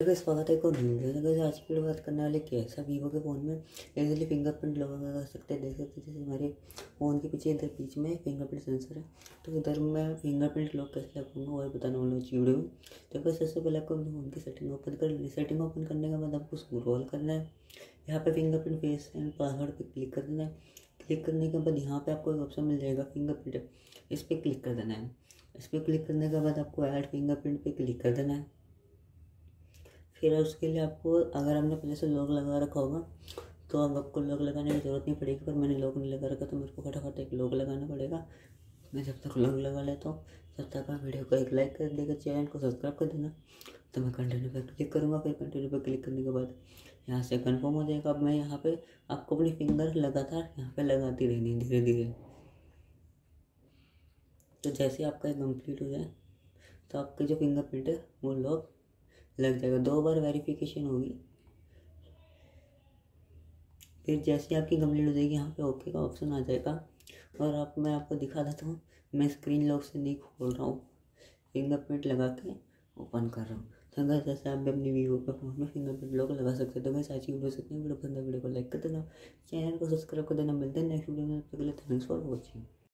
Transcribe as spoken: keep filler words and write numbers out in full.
देखो स्वागत है एक और वीडियो में। अगर आज की वीडियो बात करने वाले कैसा वीवो के फ़ोन में इजीली फिंगरप्रिंट लगा कर सकते हैं। देख सकते हैं जैसे हमारे फ़ोन के पीछे इधर बीच में फिंगरप्रिंट सेंसर है, तो इधर मैं फिंगरप्रिंट लॉक कैसे लगाऊंगा वो बताने वाला हूँ वीडियो में। देखो सबसे पहले आपको अपने फ़ोन की सेटिंग ओपन कर लेनी। सेटिंग ओपन करने के बाद आपको स्क्रॉल करना है, यहाँ पे फिंगरप्रिंट फेस एंड पासवर्ड पर क्लिक कर देना है। क्लिक करने के बाद यहाँ पे आपको एक ऑप्शन मिल जाएगा फिंगरप्रिंट, इस पर क्लिक कर देना है। इस पर क्लिक करने के बाद आपको ऐड फिंगरप्रिंट पे क्लिक कर देना है। फिर उसके लिए आपको, अगर हमने पहले से लॉक लगा रखा होगा तो अब आपको लॉक लगाने की ज़रूरत नहीं पड़ेगी, पर मैंने लॉक नहीं लगा रखा तो मेरे को फटाफट एक लॉक लगाना पड़ेगा। मैं जब तक लॉक लगा लेता हूँ तब तक आप वीडियो को एक लाइक कर देगा, चैनल को सब्सक्राइब कर देना। तो मैं कंटिन्यू पर क्लिक करूँगा। फिर कंटिन्यू पर क्लिक करने के बाद यहाँ से कन्फर्म हो जाएगा। अब मैं यहाँ पे आपको अपनी फिंगर लगातार यहाँ पे लगाती रहनी धीरे धीरे। तो जैसे आपका कंप्लीट हो जाए तो आपके जो फिंगरप्रिंट है वो लॉक लग जाएगा। दो बार वेरिफिकेशन होगी, फिर जैसे आपकी कंप्लीट हो जाएगी यहाँ पे ओके का ऑप्शन आ जाएगा। और आप मैं आपको दिखा देता हूँ, मैं स्क्रीन लॉक से नहीं खोल रहा हूँ, फिंगरप्रिंट लगा के ओपन कर रहा हूँ। तो अगर जैसे आप भी अपनी वीवो के फ़ोन में फिंगरप्रिंट लॉक लगा सकते हैं। तो मैं साची वीडियो सकते हैं वीडियो पसंद है वीडियो को लाइक कर देना, चैनल को सब्सक्राइब कर देना। मिलते हैं नेक्स्ट वीडियो में, तब तक के लिए थैंक्स फॉर वॉचिंग।